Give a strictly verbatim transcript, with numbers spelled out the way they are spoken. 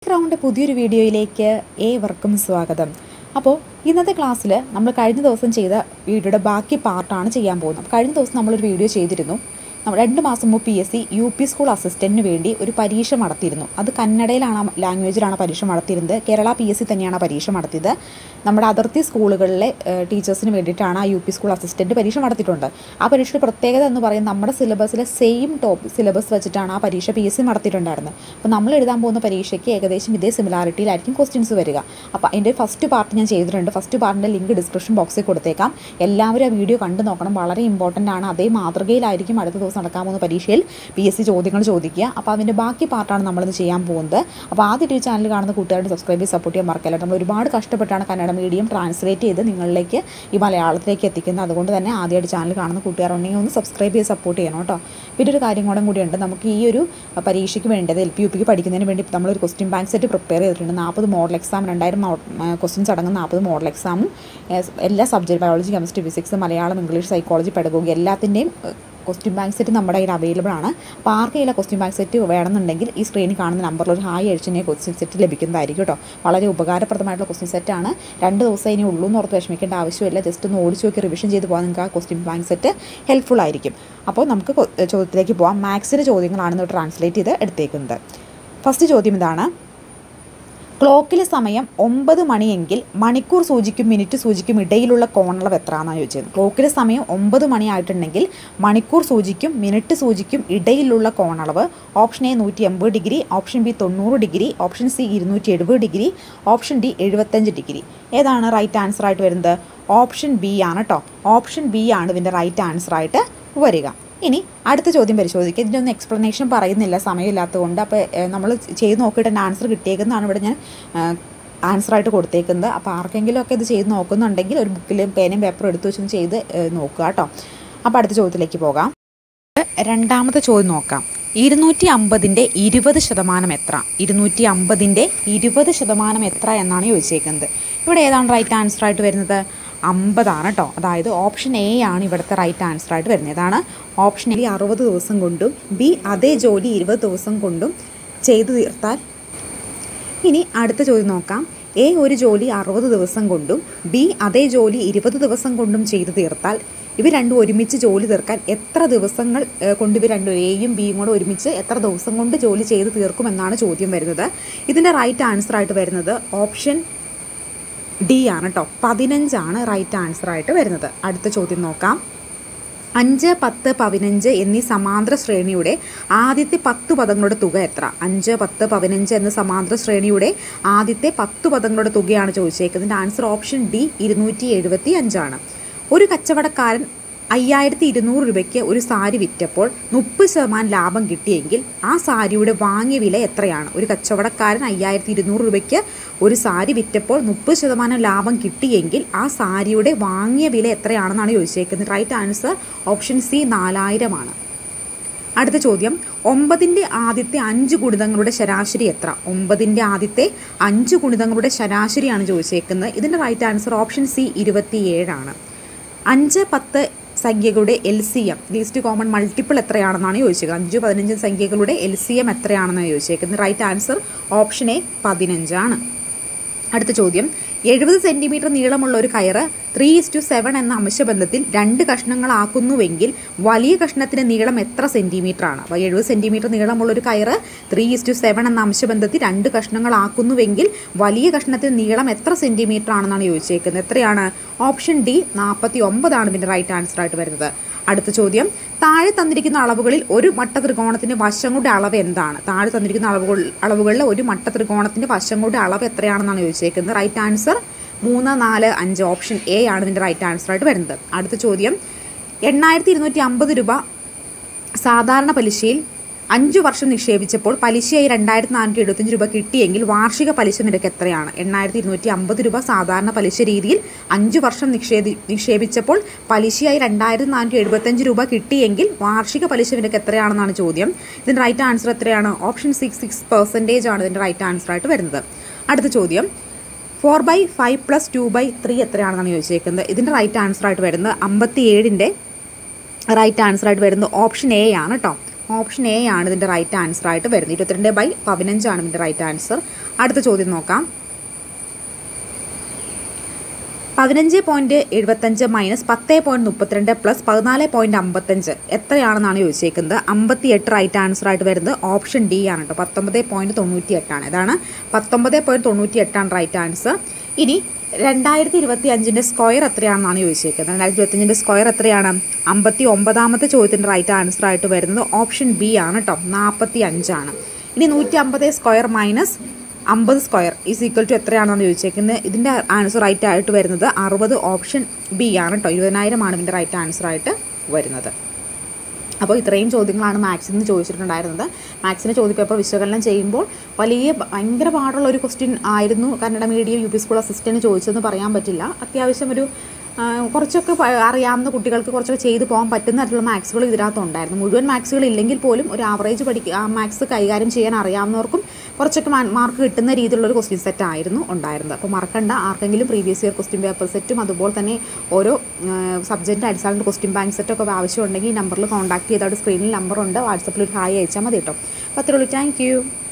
Round പുതിയൊരു വീഡിയോയിലേക്ക് ഏവർക്കും സ്വാഗതം. അപ്പോൾ ഇന്നത്തെ ക്ലാസ്സിൽ നമ്മൾ കഴിഞ്ഞ ദിവസം ചെയ്ത വീഡിയോയുടെ ബാക്കി പാർട്ടാണ് ചെയ്യാൻ പോകുന്നത്. കഴിഞ്ഞ ദിവസം നമ്മളൊരു വീഡിയോ ചെയ്തിരുന്നു. നമ്മൾ രണ്ട് മാസം മുമ്പ് P S C U P school അസിസ്റ്റൻറ്റിന് വേണ്ടി ഒരു പരീക്ഷ നടത്തിയിരുന്നു. അത് കന്നഡയിലാണ്, ലാംഗ്വേജിലാണ് പരീക്ഷ നടത്തിയിരുന്നത്. കേരള പി എസ് സി തന്നെയാണ് പരീക്ഷ നടത്തിയത്. നമ്മുടെ അതിർത്തി സ്കൂളുകളിലെ ടീച്ചേഴ്സിന് വേണ്ടിയിട്ടാണ് ആ യു പി സ്കൂൾ അസിസ്റ്റൻറ്റ് പരീക്ഷ നടത്തിയിട്ടുണ്ട്. ആ പരീക്ഷയുടെ പ്രത്യേകത എന്ന് പറയുന്നത് നമ്മുടെ സിലബസിലെ സെയിം ടോപ്പ് സിലബസ് വെച്ചിട്ടാണ് ആ പരീക്ഷ പി എസ് സി നടത്തിയിട്ടുണ്ടായിരുന്നത്. അപ്പോൾ നമ്മൾ എഴുതാൻ പോകുന്ന പരീക്ഷയ്ക്ക് ഏകദേശം ഇതേ സിമിലാരിറ്റിയിലായിരിക്കും ക്വസ്റ്റ്യൻസ് വരിക. അപ്പോൾ അതിൻ്റെ ഫസ്റ്റ് പാർട്ട് ഞാൻ ചെയ്തിട്ടുണ്ട്. ഫസ്റ്റ് പാർട്ടിൻ്റെ ലിങ്ക് ഡിസ്ക്രിപ്ഷൻ ബോക്സിൽ കൊടുത്തേക്കാം. എല്ലാവരും ആ വീഡിയോ കണ്ടു നോക്കണം. വളരെ ഇമ്പോർട്ടൻ്റ് ആണ്. അതേ മാതൃകയിലായിരിക്കും അടുത്ത ദിവസം നടക്കാൻ പോകുന്ന പരീക്ഷയിൽ പി എസ് സി ചോദ്യങ്ങൾ ചോദിക്കുക. അപ്പോൾ അതിൻ്റെ ബാക്കി പാർട്ടാണ് നമ്മളിത് ചെയ്യാൻ പോകുന്നത്. അപ്പോൾ ആദ്യം ഈ ചാനൽ കാണുന്ന കൂട്ടുകാരുടെ സബ്സ്ക്രൈബ് ചെയ്ത് സപ്പോർട്ട് ചെയ്യാൻ മറക്കല്ല. നമ്മൾ ഒരുപാട് കഷ്ടപ്പെട്ടാണ് കന്നഡ മീഡിയം ട്രാൻസ്ലേറ്റ് ചെയ്ത് നിങ്ങളിലേക്ക് ഈ മലയാളത്തിലേക്ക് എത്തിക്കുന്നത്. അതുകൊണ്ട് തന്നെ ആദ്യമായിട്ട് ചാനൽ കാണുന്ന കൂട്ടുകാരുണ്ടെങ്കിൽ ഒന്ന് സബ്സ്ക്രൈബ് ചെയ്ത് സപ്പോർട്ട് ചെയ്യണം കേട്ടോ. പിന്നെ ഒരു കാര്യം കൂടെ കൂടിയുണ്ട്. നമുക്ക് ഈ ഒരു പരീക്ഷയ്ക്ക് വേണ്ടത് എൽ പി യു പിക്ക് പഠിക്കുന്നതിന് വേണ്ടി നമ്മളൊരു ക്വസ്റ്റ്യൻ ബാങ്ക് സെറ്റ് പ്രിപ്പയർ ചെയ്തിട്ടുണ്ട്. നാൽപ്പത് മോഡൽ എക്സാം, രണ്ടായിരം ക്വസ്റ്റ്യൻസ് അടങ്ങുന്ന നാൽപ്പത് മോഡൽ എക്സാമും എല്ലാ subject biology, chemistry, physics, Malayalam, English, psychology, pedagogy എല്ലാത്തിൻ്റെയും ക്വസ്റ്റ്യൻ ബാങ്ക് സെറ്റ് നമ്മുടെ കയ്യിൽ അവൈലബിൾ ആണ്. അപ്പോൾ ആർക്കെങ്കിലും ക്വസ്റ്റ്യൻ ബാങ്ക് സെറ്റ് വേണമെന്നുണ്ടെങ്കിൽ ഈ സ്ക്രീനിൽ കാണുന്ന നമ്പറിൽ ഒരു ഹായ് അടിച്ചു ക്വസ്റ്റ്യൻ സെറ്റ് ലഭിക്കുന്നതായിരിക്കും കേട്ടോ. വളരെ ഉപകാരപ്രദമായിട്ടുള്ള ക്വസ്റ്റ്യൻ സെറ്റാണ്. രണ്ട് ദിവസം ഇനി ഉള്ളൂ എന്ന് ഓർത്ത് വിഷമിക്കേണ്ട ആവശ്യമില്ല. ജസ്റ്റ് ഒന്ന് ഓടിച്ച് നോക്കി റിവിഷൻ ചെയ്ത് പോകാൻ നിങ്ങൾക്ക് ആ ക്വസ്റ്റ്യൻ ബാങ്ക് സെറ്റ് ഹെൽപ്ഫുൾ ആയിരിക്കും. അപ്പോൾ നമുക്ക് ചോദ്യത്തിലേക്ക് പോകാം. മാത്സിൻ്റെ ചോദ്യങ്ങളാണ് ട്രാൻസ്ലേറ്റ് ചെയ്ത് എടുത്തേക്കുന്നത്. ഫസ്റ്റ് ചോദ്യം ഇതാണ്. ക്ലോക്കിലെ സമയം ഒമ്പത് മണിയെങ്കിൽ മണിക്കൂർ സൂചിക്കും മിനിറ്റ് സൂചിക്കും ഇടയിലുള്ള കോണളവ് എത്രയാണെന്നാണ് ചോദിച്ചത്. ക്ലോക്കിലെ സമയം ഒമ്പത് മണി ആയിട്ടുണ്ടെങ്കിൽ മണിക്കൂർ സൂചിക്കും മിനിറ്റ് സൂചിക്കും ഇടയിലുള്ള കോണളവ് ഓപ്ഷൻ എ നൂറ്റി എൺപത് ഡിഗ്രി, ഓപ്ഷൻ ബി തൊണ്ണൂറ് ഡിഗ്രി, ഓപ്ഷൻ സി ഇരുന്നൂറ്റി എഴുപത് ഡിഗ്രി, ഓപ്ഷൻ ഡി എഴുപത്തഞ്ച് ഡിഗ്രി. ഏതാണ് റൈറ്റ് ആൻസർ ആയിട്ട് വരുന്നത്? ഓപ്ഷൻ ബി ആണ് കേട്ടോ. ഓപ്ഷൻ ബി ആണ് ഇതിൻ്റെ റൈറ്റ് ആൻസർ ആയിട്ട് വരിക. ഇനി അടുത്ത ചോദ്യം പരിശോധിക്കുക. ഇതിൻ്റെ ഒന്നും എക്സ്പ്ലനേഷൻ പറയുന്നില്ല, സമയമില്ലാത്തതുകൊണ്ട്. അപ്പോൾ നമ്മൾ ചെയ്ത് നോക്കിയിട്ട് തന്നെ ആൻസർ കിട്ടിയേക്കുന്നതാണ് ഇവിടെ ഞാൻ ആൻസറായിട്ട് കൊടുത്തേക്കുന്നത്. അപ്പോൾ ആർക്കെങ്കിലും ഒക്കെ ഇത് ചെയ്ത് നോക്കുന്നുണ്ടെങ്കിൽ ഒരു ബുക്കിലും പേനയും പേപ്പറും എടുത്ത് വെച്ചൊന്ന് ചെയ്ത് നോക്കുക കേട്ടോ. അപ്പോൾ അടുത്ത ചോദ്യത്തിലേക്ക് പോകാം. രണ്ടാമത്തെ ചോദ്യം നോക്കാം. ഇരുന്നൂറ്റി അമ്പതിൻ്റെ ഇരുപത് ശതമാനം എത്ര? ഇരുന്നൂറ്റി അമ്പതിൻ്റെ ഇരുപത് ശതമാനം എത്ര എന്നാണ് ചോദിച്ചേക്കുന്നത്. ഇവിടെ ഏതാണ് റൈറ്റ് ആൻസർ ആയിട്ട് വരുന്നത്? അമ്പതാണ് കേട്ടോ. അതായത് ഓപ്ഷൻ എ ആണ് ഇവിടുത്തെ റൈറ്റ് ആൻസർ ആയിട്ട് വരുന്നത്. ഇതാണ് ഓപ്ഷൻ എ. അറുപത് ദിവസം കൊണ്ടും ബി അതേ ജോലി ഇരുപത് ദിവസം കൊണ്ടും ചെയ്തു തീർത്താൽ. ഇനി അടുത്ത ചോദ്യം നോക്കാം. എ ഒരു ജോലി അറുപത് ദിവസം കൊണ്ടും ബി അതേ ജോലി ഇരുപത് ദിവസം കൊണ്ടും ചെയ്തു തീർത്താൽ ഇവർ രണ്ടും ഒരുമിച്ച് ജോലി തീർക്കാൻ എത്ര ദിവസങ്ങൾ കൊണ്ട് ഇവർ രണ്ടും എയും ബിയും കൂടെ ഒരുമിച്ച് എത്ര ദിവസം കൊണ്ട് ജോലി ചെയ്ത് തീർക്കുമെന്നാണ് ചോദ്യം വരുന്നത്. ഇതിൻ്റെ റൈറ്റ് ആൻസർ ആയിട്ട് വരുന്നത് ഓപ്ഷൻ ഡി ആണ് കേട്ടോ. പതിനഞ്ചാണ് റൈറ്റ് ആൻസർ ആയിട്ട് വരുന്നത്. അടുത്ത ചോദ്യം നോക്കാം. അഞ്ച്, പത്ത്, പതിനഞ്ച് എന്നീ സമാന്തര ശ്രേണിയുടെ ആദ്യത്തെ പത്ത് പദങ്ങളുടെ തുക എത്ര? അഞ്ച്, പത്ത്, പതിനഞ്ച് എന്ന സമാന്തര ശ്രേണിയുടെ ആദ്യത്തെ പത്ത് പദങ്ങളുടെ തുകയാണ് ചോദിച്ചേക്കുന്നതിൻ്റെ ആൻസർ ഓപ്ഷൻ ഡി ഇരുന്നൂറ്റി എഴുപത്തി അഞ്ചാണ്. ഒരു കച്ചവടക്കാരൻ അയ്യായിരത്തി ഇരുന്നൂറ് രൂപയ്ക്ക് ഒരു സാരി വിറ്റപ്പോൾ മുപ്പത് ശതമാനം ലാഭം കിട്ടിയെങ്കിൽ ആ സാരിയുടെ വാങ്ങിയ വില എത്രയാണ്? ഒരു കച്ചവടക്കാരൻ അയ്യായിരത്തി ഇരുന്നൂറ് രൂപയ്ക്ക് ഒരു സാരി വിറ്റപ്പോൾ മുപ്പത് ശതമാനം ലാഭം കിട്ടിയെങ്കിൽ ആ സാരിയുടെ വാങ്ങിയ വില എത്രയാണെന്നാണ് ചോദിച്ചേക്കുന്നത്. റൈറ്റ് ആൻസർ ഓപ്ഷൻ സി നാലായിരമാണ്. അടുത്ത ചോദ്യം. ഒമ്പതിൻ്റെ ആദ്യത്തെ അഞ്ച് ഗുണിതങ്ങളുടെ ശരാശരി എത്ര? ഒമ്പതിൻ്റെ ആദ്യത്തെ അഞ്ച് ഗുണിതങ്ങളുടെ ശരാശരിയാണ് ചോദിച്ചേക്കുന്നത്. ഇതിൻ്റെ റൈറ്റ് ആൻസർ ഓപ്ഷൻ സി ഇരുപത്തിയേഴാണ്. അഞ്ച്, പത്ത് സംഖ്യകളുടെ L C M least common multiple എത്രയാണെന്നാണ് ചോദിച്ചത്. അഞ്ച് പതിനഞ്ച് സംഖ്യകളുടെ എൽ സി എം എത്രയാണെന്നാണ് ചോദിച്ചേക്കുന്നത്. റൈറ്റ് ആൻസർ ഓപ്ഷൻ എ പതിനഞ്ചാണ്. അടുത്ത ചോദ്യം. എഴുപത് സെൻറ്റിമീറ്റർ നീളമുള്ള ഒരു കയറ് ത്രീ ഇസ് ടു സെവൻ എന്ന അംശബന്ധത്തിൽ രണ്ട് കഷ്ണങ്ങളാക്കുന്നുവെങ്കിൽ വലിയ കഷ്ണത്തിൻ്റെ നീളം എത്ര സെൻറ്റിമീറ്റർ ആണ്? അപ്പോൾ എഴുപത് സെൻറ്റിമീറ്റർ നീളമുള്ള ഒരു കയറ് ത്രീ ഇസ് ടു സെവൻ എന്ന അംശബന്ധത്തിൽ രണ്ട് കഷ്ണങ്ങളാക്കുന്നുവെങ്കിൽ വലിയ കഷ്ണത്തിൻ്റെ നീളം എത്ര സെൻറ്റിമീറ്റർ ആണെന്നാണ് ചോദിച്ചേക്കുന്നത്. എത്രയാണ്? ഓപ്ഷൻ ഡി നാൽപ്പത്തി ഒമ്പതാണ് ഇതിൻ്റെ റൈറ്റ് ആൻസർ ആയിട്ട് വരുന്നത്. അടുത്ത ചോദ്യം. താഴെ തന്നിരിക്കുന്ന അളവുകളിൽ ഒരു മട്ട ത്രികോണത്തിൻ്റെ വശങ്ങളുടെ അളവ് എന്താണ്? താഴെ തന്നിരിക്കുന്ന അളവുകൾ അളവുകളിൽ ഒരു മട്ട ത്രികോണത്തിൻ്റെ വശങ്ങളുടെ അളവ് എത്രയാണെന്നാണ് ചോദിച്ചേക്കുന്നത്. റൈറ്റ് ആൻസർ മൂന്ന്, നാല്, അഞ്ച്. ഓപ്ഷൻ എ ആണ് ഇതിൻ്റെ റൈറ്റ് ആൻസർ ആയിട്ട് വരുന്നത്. അടുത്ത ചോദ്യം. എണ്ണായിരത്തി ഇരുന്നൂറ്റി അമ്പത് രൂപ സാധാരണ പലിശയിൽ അഞ്ചു വർഷം നിക്ഷേപിച്ചപ്പോൾ പലിശയായി രണ്ടായിരത്തി നാനൂറ്റി എഴുപത്തഞ്ച് രൂപ കിട്ടിയെങ്കിൽ വാർഷിക പലിശ നിരക്ക് എത്രയാണ്? എണ്ണായിരത്തി ഇരുന്നൂറ്റി അമ്പത് രൂപ സാധാരണ പലിശ രീതിയിൽ അഞ്ചു വർഷം നിക്ഷേപി നിക്ഷേപിച്ചപ്പോൾ പലിശയായി രണ്ടായിരത്തി നാനൂറ്റി എഴുപത്തഞ്ച് രൂപ കിട്ടിയെങ്കിൽ വാർഷിക പലിശ നിരക്ക് എത്രയാണെന്നാണ് ചോദ്യം. ഇതിൻ്റെ റൈറ്റ് ആൻസർ എത്രയാണ്? ഓപ്ഷൻ സിക്സ് സിക്സ് പെർസെൻറ്റേജ് ആണ് ഇതിൻ്റെ റൈറ്റ് ആൻസർ ആയിട്ട് വരുന്നത്. അടുത്ത ചോദ്യം. Four by five plus two by three എത്രയാണെന്നാണ് ചോദിച്ചേക്കുന്നത്. ഇതിൻ്റെ റൈറ്റ് ആൻസർ ആയിട്ട് വരുന്നത് അമ്പത്തി ഏഴിൻ്റെ റൈറ്റ് ആൻസർ ആയിട്ട് വരുന്നത് ഓപ്ഷൻ എ ആണ് കേട്ടോ. ഓപ്ഷൻ എ ആണ് ഇതിൻ്റെ റൈറ്റ് ആൻസർ ആയിട്ട് വരുന്നത്. ഇരുപത്തിരണ്ട് ബൈ പതിനഞ്ചാണ് ഇതിൻ്റെ റൈറ്റ് ആൻസർ. അടുത്ത ചോദ്യം നോക്കാം. പതിനഞ്ച് പോയിൻറ്റ് എഴുപത്തഞ്ച് മൈനസ് പത്ത് പോയിൻറ്റ് മുപ്പത്തിരണ്ട് പ്ലസ് പതിനാല് പോയിൻറ്റ് അമ്പത്തഞ്ച് എത്രയാണെന്നാണ് ചോദിച്ചേക്കുന്നത്. അമ്പത്തി എട്ട് റൈറ്റ് ആൻസർ ആയിട്ട് വരുന്നത് ഓപ്ഷൻ ഡി ആണ് കേട്ടോ. പത്തൊമ്പത് പോയിൻറ്റ് തൊണ്ണൂറ്റി എട്ടാണ്. ഇതാണ് പത്തൊമ്പത് പോയിൻറ്റ് തൊണ്ണൂറ്റി എട്ടാണ് റൈറ്റ് ആൻസർ. ഇനി രണ്ടായിരത്തി ഇരുപത്തി അഞ്ചിൻ്റെ സ്ക്വയർ എത്രയാണെന്നാണ് ചോദിച്ചേക്കുന്നത്. രണ്ടായിരത്തി ഇരുപത്തഞ്ചിൻ്റെ സ്ക്വയർ എത്രയാണ്? അമ്പത്തി ഒമ്പതാമത്തെ ചോദ്യത്തിൻ്റെ റൈറ്റ് ആൻസർ ആയിട്ട് വരുന്നത് ഓപ്ഷൻ ബി ആണ് കേട്ടോ. നാൽപ്പത്തി അഞ്ചാണ്. ഇനി നൂറ്റി അമ്പത് സ്ക്വയർ മൈനസ് അമ്പത് സ്ക്വയർ ഈസ് ഈക്വൽ ടു എത്രയാണെന്ന് ചോദിച്ചേക്കുന്നത്. ഇതിൻ്റെ ആൻസർ റൈറ്റ് ആയിട്ട് വരുന്നത് അറുപത് ഓപ്ഷൻ ബി ആണ് കേട്ടോ. ഇരുപതിനായിരമാണ് ഇതിൻ്റെ റൈറ്റ് ആൻസർ ആയിട്ട് വരുന്നത്. അപ്പോൾ ഇത്രയും ചോദ്യങ്ങളാണ് മാത്സിൽ നിന്ന് ചോദിച്ചിട്ടുണ്ടായിരുന്നത്. മാത്സിൻ്റെ ചോദ്യപേപ്പർ വിശകലനം ചെയ്യുമ്പോൾ വലിയ ഭയങ്കര പാടുള്ള ഒരു ക്വസ്റ്റ്യൻ ആയിരുന്നു Kannada medium U P school assistant ചോദിച്ചതെന്ന് പറയാൻ പറ്റില്ല. അത്യാവശ്യം ഒരു കുറച്ചൊക്കെ അറിയാവുന്ന കുട്ടികൾക്ക് കുറച്ചൊക്കെ ചെയ്ത് പോകാൻ പറ്റുന്ന തരത്തിലുള്ള മാത്സുകൾ ഇതിനകത്തുണ്ടായിരുന്നു. മുഴുവൻ മാത്സുകൾ ഇല്ലെങ്കിൽ പോലും ഒരു ആവറേജ് പഠിക്കുക മാത്സ് കൈകാര്യം ചെയ്യാൻ അറിയാവുന്നവർക്കും കുറച്ചൊക്കെ മാർക്ക് കിട്ടുന്ന രീതിയിലുള്ളൊരു ക്വസ്റ്റ്യൻ സെറ്റ് ആയിരുന്നു ഉണ്ടായിരുന്നത്. അപ്പോൾ മറക്കണ്ട, ആർക്കെങ്കിലും പ്രീവിയസ് ഇയർ ക്വസ്റ്റ്യൻ പേപ്പർ സെറ്റും അതുപോലെ തന്നെ ഓരോ സബ്ജക്റ്റിൻ്റെ അടിസ്ഥാനത്തിൽ ക്വസ്റ്റ്യൻ ബാങ്ക് സെറ്റൊക്കെ ആവശ്യമുണ്ടെങ്കിൽ ഈ നമ്പറിൽ കോൺടാക്ട് ചെയ്ത് അവിടെ സ്ക്രീനിൽ നമ്പറുണ്ട്. വാട്സപ്പിൽ ഒരു ഹായ് അയച്ചാൽ മതി കേട്ടോ. അപ്പോൾ അത്രയുള്ളൂ. Thank you.